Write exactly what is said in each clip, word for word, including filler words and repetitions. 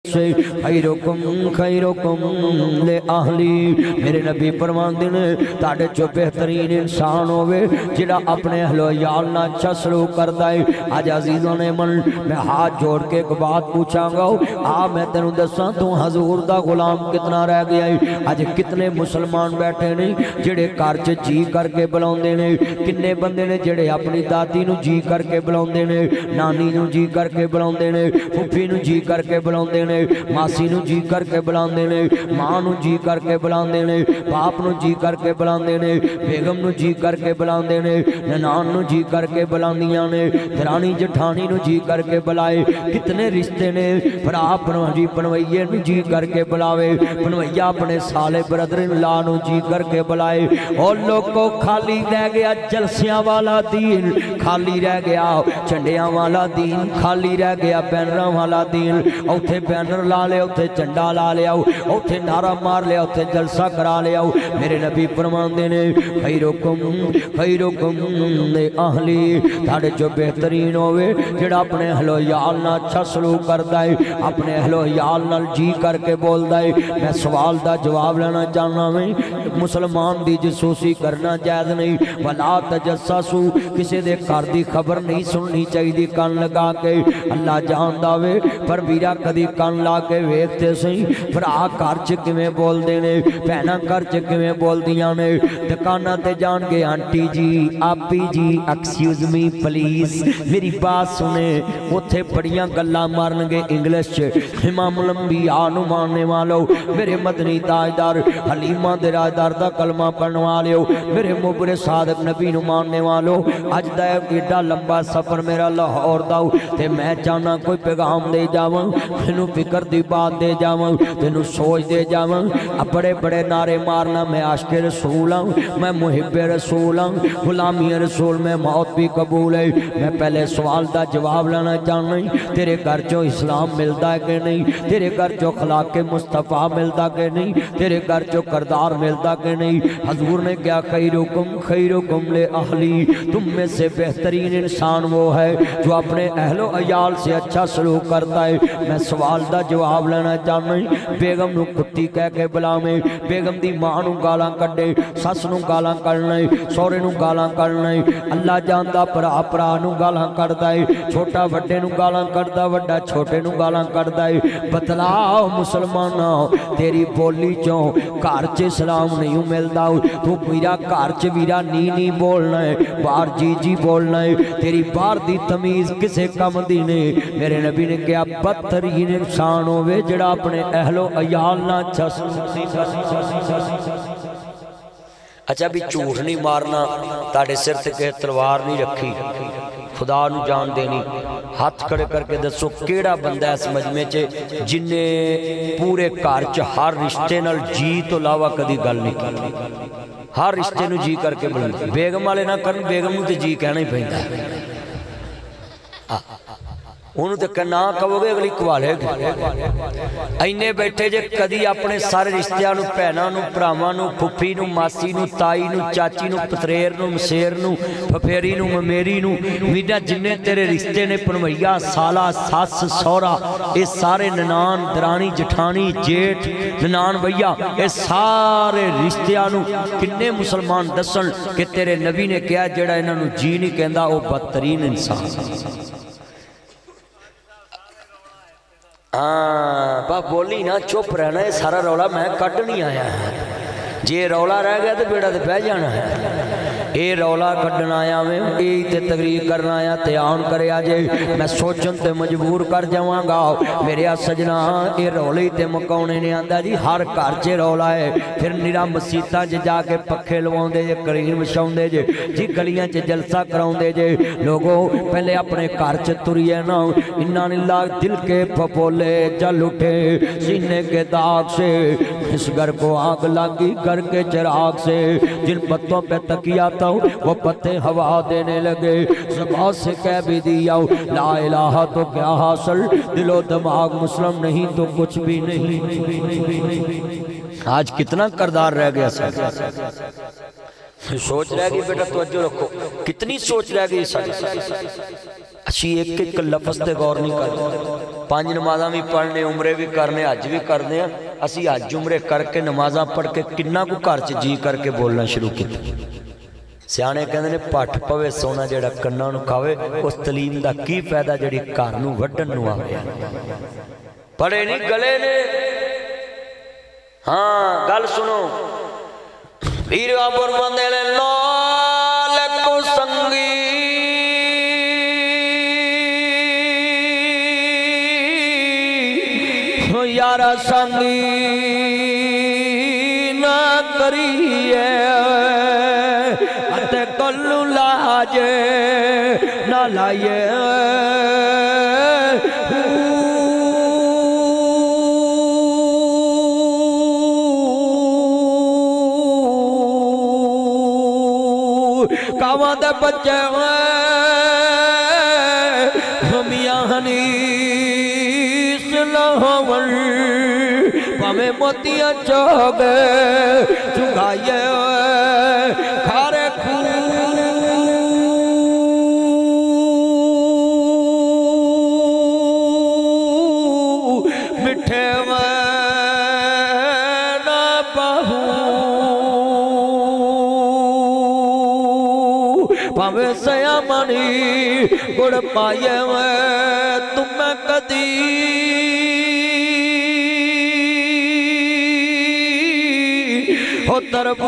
سے خیرکم خیرکم لے اہلی میرے نبی فرماندے نے تاڑے چو بہترین انسان ہوئے جڑا اپنے اہل و عیال نہ اچھا سلوک کرتا ہے۔ آج عزیزوں نے من میں ہاتھ جوڑ کے ایک بات پوچھاں گا آ میں تینوں دساں تو حضور دا غلام کتنا رہ گیا ہے۔ آج کتنے مسلمان بیٹھے نہیں جڑے کارچ جی کر کے بلاؤندے نے، کنے بندے نے جڑے اپنی دادی نو جی کر کے بلاؤندے نے، نانی نو جی کر کے بلاؤندے نے، پھپھی نو جی کر کے بلاؤندے نے، ماسی نو جی کر کے بلاندے نے، ماں نو جی کر کے بلاندے نے، باپ نو جی کر کے بلاندے نے، بیگم نو جی کر کے بلاندے نے، ننان نو جی کر کے بلاندیاں نے، درانی جٹھانی نو جی کر کے بلائے۔ کتنے رشتے نے بھرا پنوی پنوئیے نو جی کر کے بلاوے، پنوئیہ اپنے سالے برادرین لا نو جی کر کے بلائے۔ اور لوگوں خالی رہ گیا جلسیاں والا دین، خالی رہ گیا چنڈیاں والا دین، خالی رہ گیا بینراں والا دین۔ اوتھے بینر لا لے اوتھے چنڈا لا لے آؤ، اوتھے نعرہ مار لے اوتھے جلسہ کرا لے آؤ۔ میرے نبی فرماندے نے خیرکم خیرکم لے اہلی تھاڑے جو بہترین ہوئے جڑا اپنے اہل و عیال نہ اچھا سلوک کرتا ہے، اپنے اہل و عیال نال جی کر کے بولدا ہے۔ میں سوال دا جواب لینا چاہنا میں مسلمان دی جسوسی کرنا جائز نہیں۔ ولا تجسسو کسی دے گھر دی خبر نہیں سننی چاہیے کان لگا کے، اللہ جان داوے پر ویرا کدی کان لا کے ویکھتے سہی بھرا گھر چ کیویں بول دے نے، بہناں گھر چ کیویں بولدیاں نے، دکاناں تے جان کے آنٹی جی آپی جی ایکسکیوز می پلیز میری بات سنے، اوتھے بڑیاں گلاں مارن گے انگلش چ۔ امام الانبیاء نو ماننے والو میرے مدنی تاجدار حلیمہ دے راجدار دا کلمہ پڑھن والو میرے مبر صادق نبی نو ماننے والو، اج دا ایڈا لمبا سفر میرا لاہور دا تے میں چاہنا کوئی پیغام دے جاواں، تینوں فکر دی بات دے جاواں، تینوں سوچ دے جاواں۔ بڑے بڑے نعرے مارنا میں عاشق رسول ہوں، میں محب رسول ہوں، غلامی رسول میں موت بھی قبول ہے۔ میں پہلے سوال دا جواب لینا چاہنا ہوں، تیرے گھر چو اسلام ملتا ہے کہ نہیں، تیرے گھر چو خلاق مصطفیٰ ملتا کہ نہیں، تیرے گھر چو کردار ملتا کہ نہیں۔ حضور نے کیا خیرکم خیرکم لے اہلی، تم میں سے بہترین انسان وہ ہے جو اپنے اہل و عیال سے اچھا سلوک کرتا ہے۔ میں سوال دا جواب لینا چاہنا ہوں، بیگم نو کتی کہہ کے بلاویں، بیگم دی ماں نو گالاں کڈے، سس نو گالاں کڈنا ہے، سورے نو گالاں کڈنا ہے، اللہ جاندا پرا پرا نو گالاں کڈدا ہے، چھوٹا وڈے نو گالاں کڈدا، وڈا چھوٹے نو گالاں کڈدا ہے۔ بتلاؤ مسلماناں تیری بولی چوں گھر چ اسلام نہیں ملدا، تو میرا گھر چ ویرا نی نی بولنا ہے، باہر جی جی بولنا ہے، تیری باہر دی تمیز کسے کم دی نے۔ میرے نبی نے کیا بدترین انسان ہوئے جڑا اپنے اہل و عیال نہ اچھا سلوک۔ اچھا بھی جھوٹ نہیں مارنا، تاڑے سر تے کہ تلوار نہیں رکھی، خدا نو جان دینی۔ ہاتھ کھڑے کر کے دسو کیڑا بندہ اس مجمع چے جن نے پورے گھر چ ہر رشتے نال جی تو علاوہ کدی گل نہیں کی، ہر رشتے نو جی کر کے بولے۔ بیگم والے نہ کرن، بیگم نو تے جی کہنا ہی پیندا ہے، انہوں تے کہنا کہو گے اگلی کوالے گے۔ اینے بیٹھے جے کدی اپنے سارے رشتیاں نو پہنا نو پراواں نو پھپھی نو ماسی نو تائی نو چاچی نو پتریر نو مسیر نو پھپھیری نو ممیری نو میڈا جننے تیرے رشتے نے پنویا سالہ ساس سورا اے سارے ننان درانی جٹھانی جیٹھ ننان بھیا اے سارے رشتیاں نو کنے مسلمان دسن کہ تیرے نبی نے کیا جڑا انہاں نو جی نہیں کہندا او بدترین انسان۔ ہاں با بولی نا چپ رہنا، یہ سارا رولا میں کٹ نہیں آیا ہے، جی رولا رہ گیا تو بیڑا تو پہ جانا ہے۔ اے رولا کٹنا آیا میں اے تے تقریر کرنا آیا تے آن کرے آجے میں سوچن تے مجبور کر جاواں گا میرے سجنا۔ اے رولی تے مکونے نے آندہ جی ہر کارچے رولا ہے، پھر نیرا مسیطہ جے جا کے پکھے لواؤں دے جے کرین بشاؤں دے جے جی گلیاں چے جلسہ کراؤں دے جے۔ لوگوں پہلے اپنے کارچے تریے نا، انان اللہ دل کے پھپولے جل اٹھے سینے کے داغ سے، اس گھر کو آگ لگی گھر کے چراغ سے، جن پتوں پہ تکیا تھا وہ پتے ہوا دینے لگے، زبان سے کہہ بھی دیا لا الہ تو کیا حاصل، دل و دماغ مسلم نہیں تو کچھ بھی نہیں۔ آج کتنا کردار رہ گیا ساتھ، سوچ رہ گئی بیٹا توجہ رکھو، کتنی سوچ رہ گئی ساتھ، اچھی ایک ایک لفظ تے غور نہیں کرتا۔ پانچ نمازاں بھی پڑھنے عمرے بھی کرنے حج بھی کرنے ہیں اسی حج عمرے کر کے نمازاں پڑھ کے کننا کو گھر چ جی کر کے بولنا شروع کیتا سیانے کہندے نے پٹ پوے سونا جڑا کناں نو کھاوے اس تعلیم دا کی فائدہ جڑی گھر نو وڈن نو آوے پڑھے نہیں گلے نے ہاں گل سنو پیر آبر مندے لے نال کو سنگی یارا سنگی نہ کریے اتے کلو لاجے نہ لائیے کاواں دے بچے میاں حنیس لہور پامیں موتیاں چوگے چگائیے کھارے کھو مٹھے میں نہ بہو پامیں سیامانی گڑ پائیے میں تمہیں کدی ہو تربوز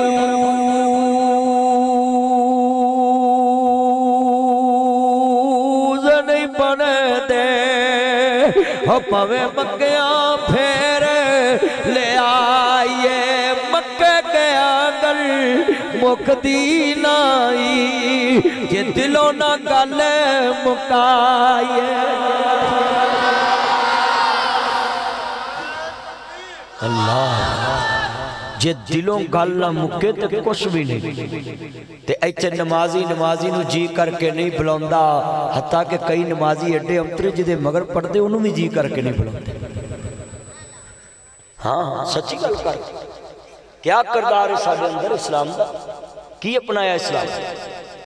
نہیں بنے دے ہو پوے مکیاں پھیر لے آئیے مکہ گیا گل مک دی نائی جے دلوں نہ گل مکائیے اللہ جے دلوں گل نہ مکے تے کچھ بھی نہیں تے ایچے نمازی نمازی نو جی کر کے نہیں بلوندا حتیٰ کہ کئی نمازی اڈے امترے جدے مگر پڑھ دے انہوں بھی جی کر کے نہیں بلوندے ہاں ہاں سچی گل کر کیا کردار ہے سارے اندر اسلام دا کی اپنایا اسلام